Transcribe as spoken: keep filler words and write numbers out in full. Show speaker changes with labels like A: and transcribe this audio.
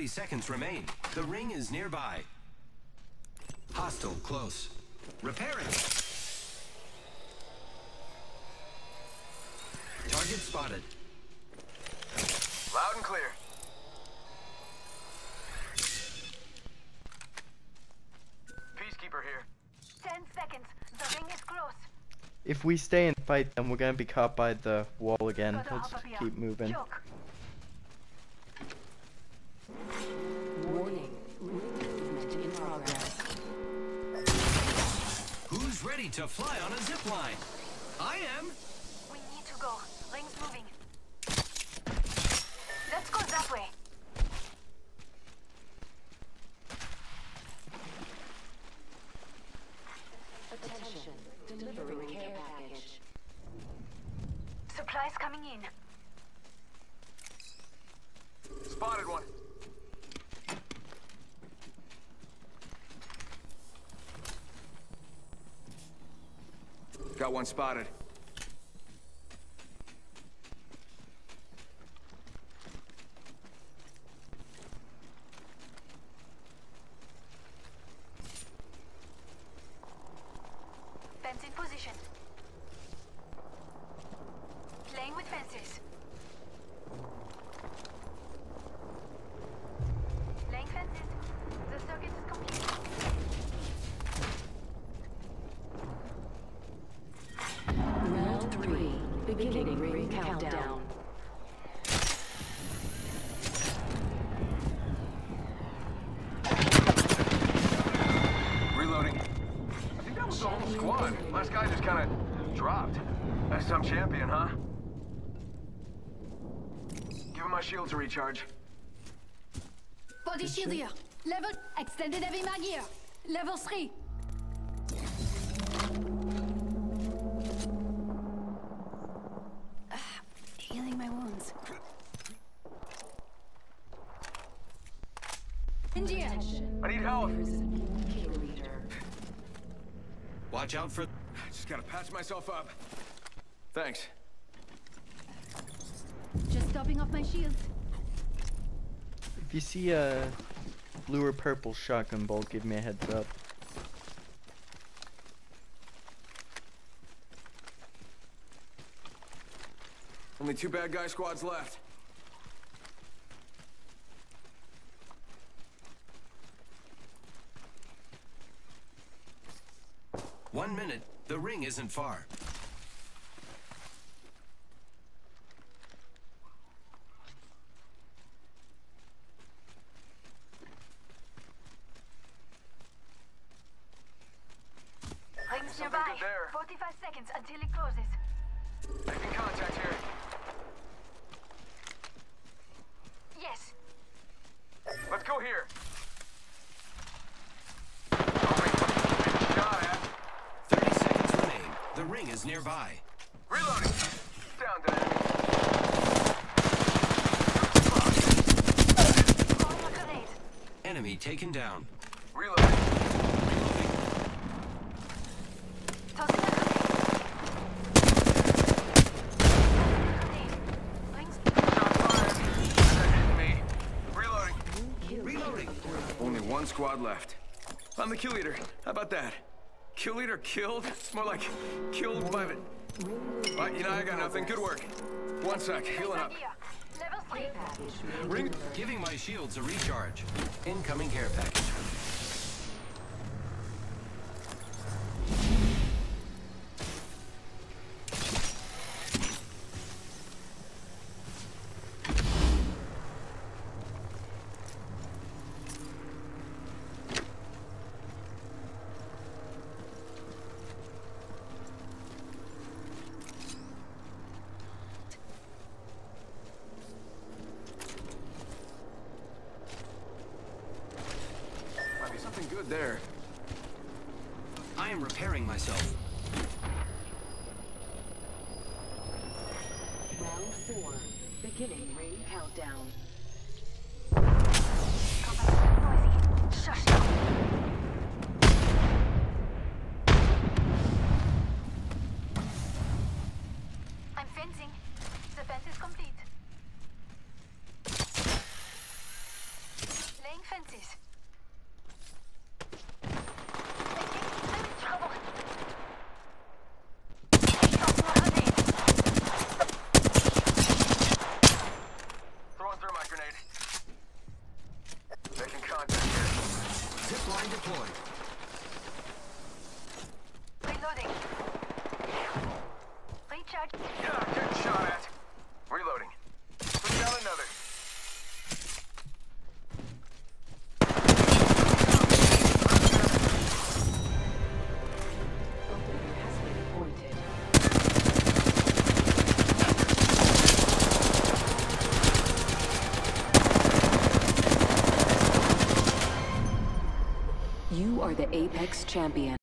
A: seconds remain. The ring is nearby. Hostile close. Repairing. Target spotted.
B: Loud and clear. Peacekeeper here.
C: Ten seconds. The ring is close.
D: If we stay and fight them, we're gonna be caught by the wall again.
C: Gotta
D: Let's
C: hop up here.
D: keep moving.
C: Choke.
E: Warning. Movement in progress.
A: Who's ready to fly on a zip line? I am.
C: We need to go. Ring's moving. Let's go that way.
E: Attention. Delivering care package.
C: Supplies coming in.
B: Spotted one. Got one spotted.
C: Fence in position. Playing with fences. Laying fences. The circuit is complete.
E: Round three. Beginning ring countdown.
B: Reloading. I think that was the whole squad. Last guy just kind of dropped. That's some champion, huh? Give him my shields a recharge.
F: Body shield here. Level extended heavy mag here. Level three. Ah, healing my wounds. India.
B: I need help.
E: Kill leader.
A: Watch out for...
B: Just gotta patch myself up. Thanks.
F: Just topping off my shields.
D: If you see a blue or purple shotgun bolt, give me a heads up.
B: Only two bad guy squads left.
A: One minute. The ring isn't far.
C: Ring's
B: Something
C: nearby.
B: good there.
C: Forty-five seconds until it closes.
B: Making contact here.
C: Yes.
B: Let's go here. Oh, wait. Good shot at.
A: thirty seconds remain. The ring is nearby.
B: Reloading. Down to enemy.
C: Throwing a grenade.
A: Enemy taken down.
B: Reloading.
C: Tossing a grenade. Grenade. Rings.
B: Shot fired. They're hitting me. Reloading.
A: Reloading.
B: Only one squad left. I'm the kill leader. How about that? Kill leader killed? It's more like killed by the... Right, you know, I got nothing. Good work. One sec. Healing up.
C: Here. Level three.
B: Ring...
A: Giving my shields a recharge. Incoming care package.
B: Might be something good there.
A: I am repairing myself.
E: Round four. Beginning ring countdown.
C: Noisy. Shush now. I'm fencing. The fence is complete.
E: Apex champion.